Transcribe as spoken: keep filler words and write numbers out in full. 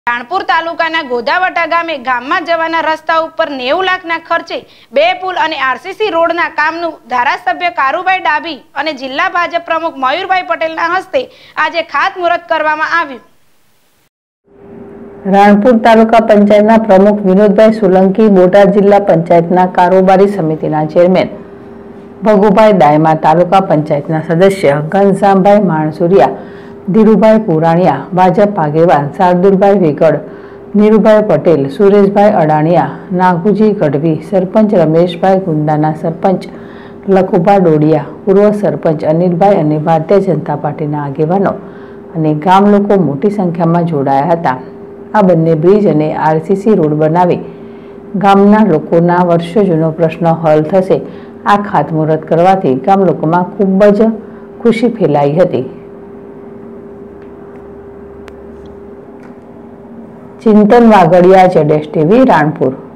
રાણપુર તાલુકાના ગોધાવટા ગામે ગામમાં જવાના રસ્તા ઉપર નેવું લાખના ખર્ચે બે પુલ અને આરસીસી રોડના કામનું ધારાસભ્ય કારુભાઈ ડાભી અને જિલ્લા ભાજપ પ્રમુખ મયુરભાઈ પટેલના હસ્તે આજે ખાતમુહૂર્ત કરવામાં આવ્યું। રાણપુર તાલુકા પંચાયતના પ્રમુખ વિનોદભાઈ સોલંકી, બોટાદ જિલ્લા પંચાયતના કારોબારી સમિતિના ચેરમેન ભગુભાઈ દાયમા, તાલુકા પંચાયતના સદસ્ય ઘનશ્યામભાઈ માણસુરિયા, ધીરુભાઈ પુરાણિયા, ભાજપ આગેવાન શાર્દુલભાઈ વેગડ, નીરુભાઈ પટેલ, સુરેશભાઈ અડાણિયા, નાગુજી ગઢવી, સરપંચ રમેશભાઈ ગુંદાના, સરપંચ લખુભા ડોડિયા, પૂર્વ સરપંચ અનિલભાઈ અને ભારતીય જનતા પાર્ટીના આગેવાનો અને ગામ લોકો મોટી સંખ્યામાં જોડાયા હતા। આ બંને બ્રિજ અને આરસીસી રોડ બનાવી ગામના લોકોના વર્ષો જૂનો પ્રશ્ન હલ થશે। આ ખાતમુહૂર્ત કરવાથી ગામ લોકોમાં ખૂબ જ ખુશી ફેલાઈ હતી। ચિંતન વાગડિયા, જેડેશ ટીવી, રાણપુર।